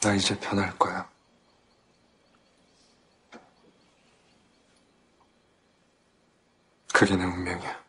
나 이제 변할 거야. 그게 내 운명이야.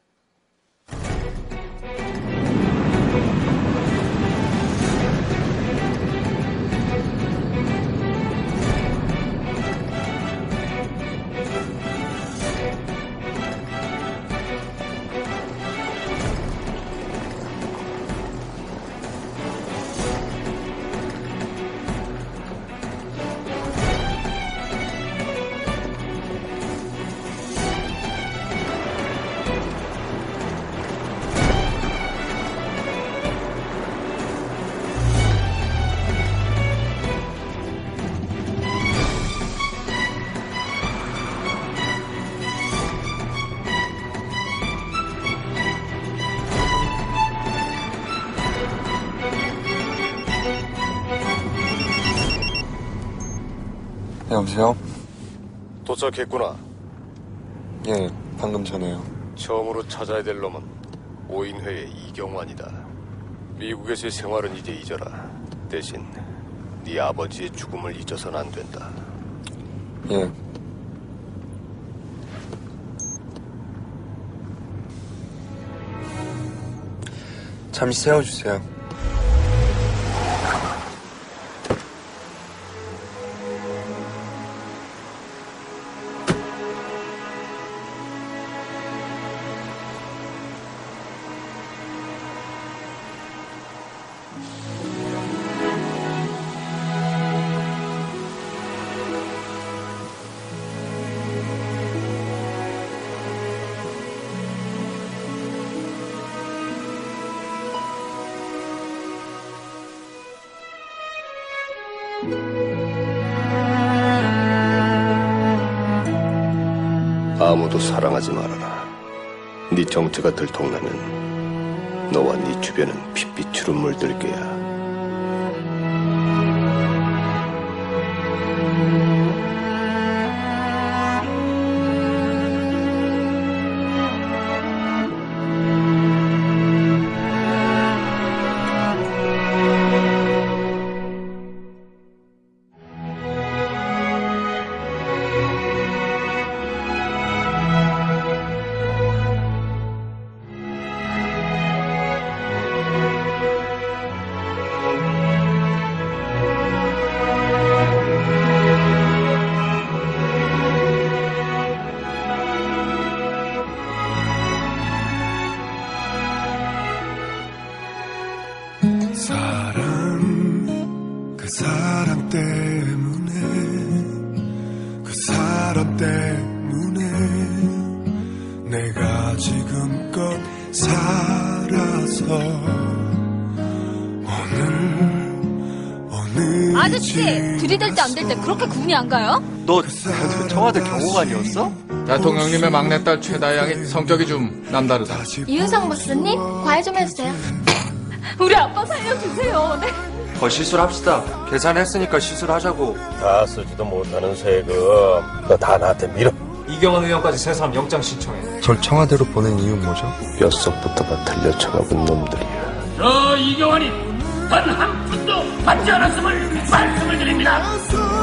여보세요? 도착했구나. 예, 방금 전에요. 처음으로 찾아야 될 놈은 오인회의 이경환이다. 미국에서의 생활은 이제 잊어라. 대신 네 아버지의 죽음을 잊어서는 안 된다. 예. 잠시 세워주세요. 아무도 사랑하지 말아라. 네 정체가 들통나면 너와 네 주변은 핏빛으로 물들 거야. 그 사람 때문에 그 사람 때문에 내가 지금껏 살아서 오늘 아저씨 들이댈 때 안 될 때 그렇게 구분이 안 가요? 너 청와대 경호관이었어? 대통령님의 막내딸 최다양이 성격이 좀 남다르다. 이은상 박사님 과외 좀 해주세요. 우리 아빠 살려주세요. 네. 시술합시다. 계산했으니까 시술하자고. 다 쓰지도 못하는 세금 너 다 나한테 밀어. 이경환 의원까지 세 사람 영장 신청해. 절 청와대로 보낸 이유는 뭐죠? 뼛속부터가 들려쳐가본 놈들이야. 저 이경환이 단 한 푼도 받지 않았음을 말씀을 드립니다.